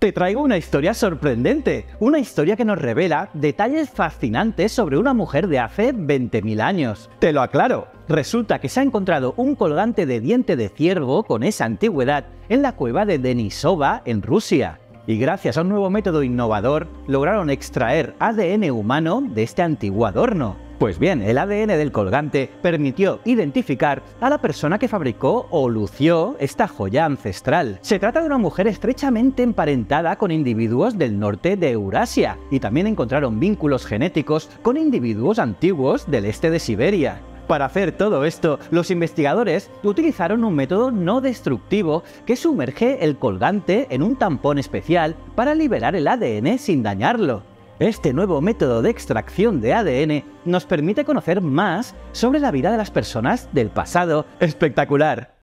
Te traigo una historia sorprendente, una historia que nos revela detalles fascinantes sobre una mujer de hace 20.000 años. Te lo aclaro, resulta que se ha encontrado un colgante de diente de ciervo con esa antigüedad en la cueva de Denisova, en Rusia. Y gracias a un nuevo método innovador, lograron extraer ADN humano de este antiguo adorno. Pues bien, el ADN del colgante permitió identificar a la persona que fabricó o lució esta joya ancestral. Se trata de una mujer estrechamente emparentada con individuos del norte de Eurasia, y también encontraron vínculos genéticos con individuos antiguos del este de Siberia. Para hacer todo esto, los investigadores utilizaron un método no destructivo que sumerge el colgante en un tampón especial para liberar el ADN sin dañarlo. Este nuevo método de extracción de ADN nos permite conocer más sobre la vida de las personas del pasado. ¡Espectacular!